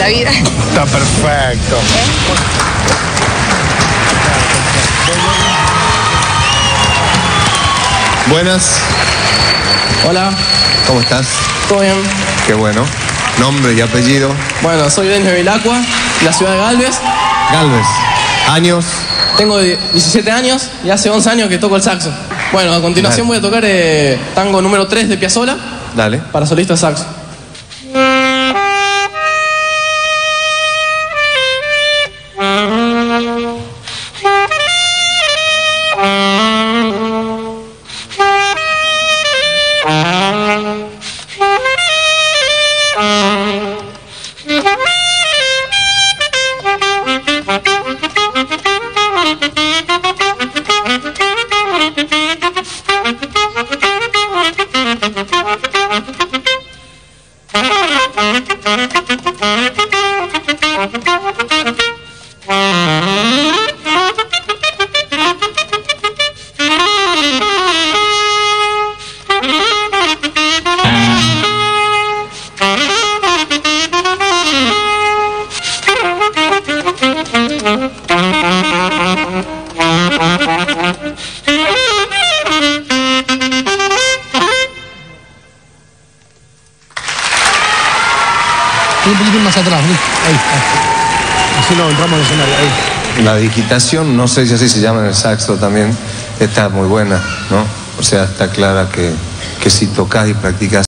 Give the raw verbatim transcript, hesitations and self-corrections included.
la vida. Está perfecto. Buenas. Hola, ¿Cómo estás? ¿todo bien? Qué bueno. Nombre y apellido. Bueno, soy Denis Bevilacqua, de la ciudad de Galvez. Galvez. Años. Tengo diecisiete años y hace once años que toco el saxo. Bueno, a continuación Dale. voy a tocar eh, tango número tres de Piazzolla Dale. para solista de saxo. Un poquitín más atrás, ahí, ahí. Así no entramos al escenario, ahí. La digitación, no sé si así se llama en el saxo también, está muy buena, ¿no? O sea, está clara que, que si tocas y practicas